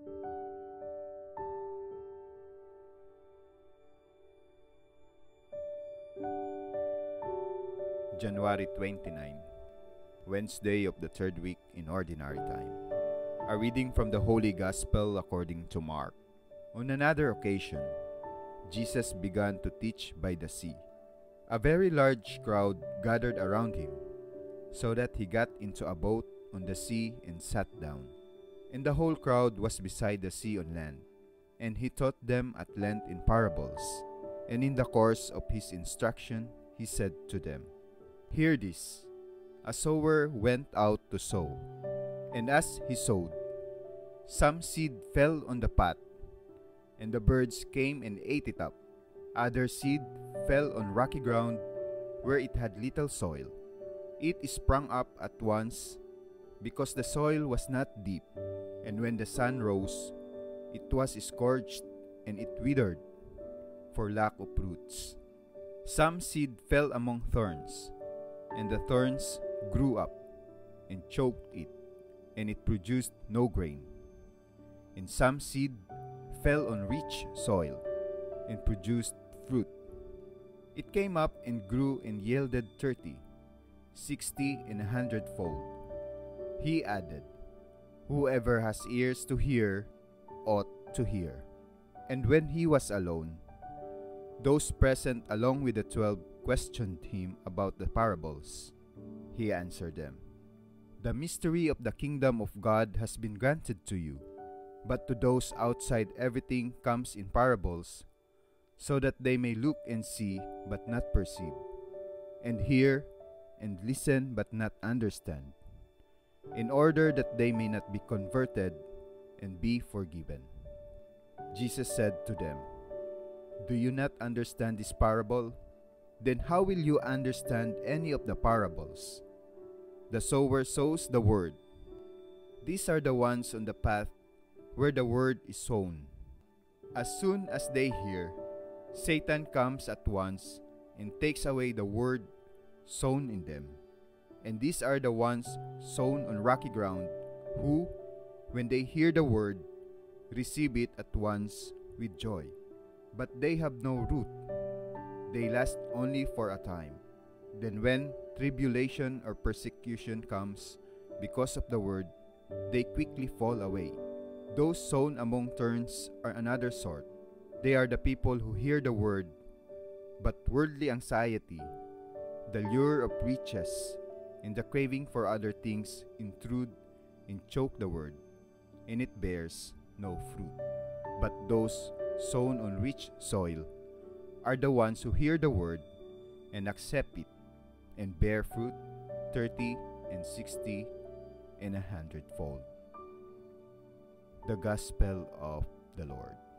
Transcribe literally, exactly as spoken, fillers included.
January twenty-ninth, Wednesday of the third week in Ordinary Time. A reading from the Holy Gospel according to Mark. On another occasion, Jesus began to teach by the sea. A very large crowd gathered around him, so that he got into a boat on the sea and sat down. And the whole crowd was beside the sea on land, and he taught them at length in parables. And in the course of his instruction, he said to them, "Hear this. A sower went out to sow, and as he sowed, some seed fell on the path, and the birds came and ate it up. Other seed fell on rocky ground, where it had little soil. It sprang up at once, because the soil was not deep, and when the sun rose, it was scorched, and it withered, for lack of roots. Some seed fell among thorns, and the thorns grew up and choked it, and it produced no grain. And some seed fell on rich soil, and produced fruit. It came up and grew and yielded thirty, sixty, and a hundredfold." He added, "Whoever has ears to hear ought to hear." And when he was alone, those present along with the twelve questioned him about the parables. He answered them, "The mystery of the kingdom of God has been granted to you, but to those outside everything comes in parables, so that they may look and see but not perceive, and hear and listen but not understand, in order that they may not be converted and be forgiven." Jesus said to them, "Do you not understand this parable? Then how will you understand any of the parables? The sower sows the word. These are the ones on the path where the word is sown. As soon as they hear, Satan comes at once and takes away the word sown in them. And these are the ones sown on rocky ground, who, when they hear the word, receive it at once with joy. But they have no root. They last only for a time. Then when tribulation or persecution comes because of the word, they quickly fall away. Those sown among thorns are another sort. They are the people who hear the word, but worldly anxiety, the lure of riches, and the craving for other things intrude and choke the word, and it bears no fruit. But those sown on rich soil are the ones who hear the word and accept it, and bear fruit thirty and sixty and a hundredfold." The Gospel of the Lord.